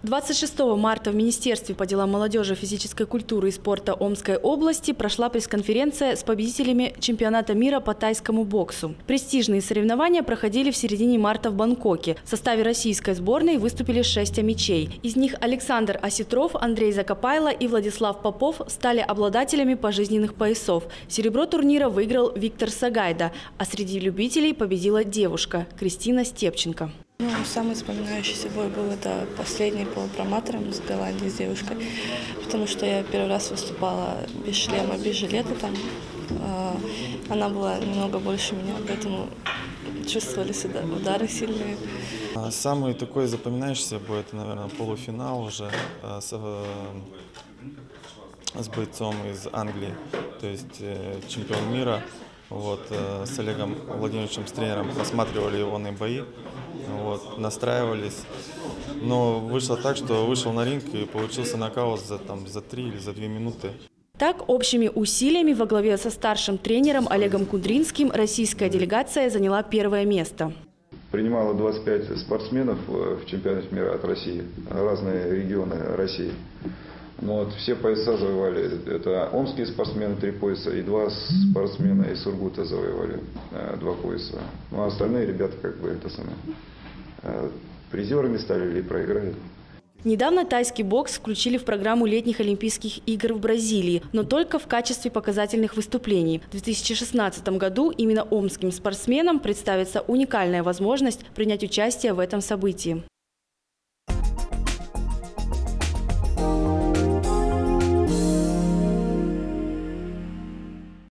26 марта в Министерстве по делам молодежи, физической культуры и спорта Омской области прошла пресс-конференция с победителями чемпионата мира по тайскому боксу. Престижные соревнования проходили в середине марта в Бангкоке. В составе российской сборной выступили 6 омичей. Из них Александр Осетров, Андрей Закопайло и Владислав Попов стали обладателями пожизненных поясов. Серебро турнира выиграл Виктор Сагайда, а среди любителей победила девушка Кристина Степченко. Самый запоминающийся бой был это последний полупроматором с Голландией, с девушкой, потому что я первый раз выступала без шлема, без жилета там. Она была немного больше меня, поэтому чувствовались удары сильные. Самый такой запоминающийся бой, это, наверное, полуфинал уже с бойцом из Англии, то есть чемпион мира. С Олегом Владимировичем, с тренером, просматривали его бои, настраивались. Но вышло так, что вышел на ринг и получился нокаут за 3 или за 2 минуты. Так, общими усилиями во главе со старшим тренером Олегом Кудринским российская делегация заняла первое место. Принимало 25 спортсменов в чемпионате мира от России, разные регионы России. Все пояса завоевали. Это омские спортсмены 3 пояса и 2 спортсмена из Сургута завоевали 2 пояса. А остальные ребята призерами стали или проиграли. Недавно тайский бокс включили в программу летних Олимпийских игр в Бразилии, но только в качестве показательных выступлений. В 2016 году именно омским спортсменам представится уникальная возможность принять участие в этом событии.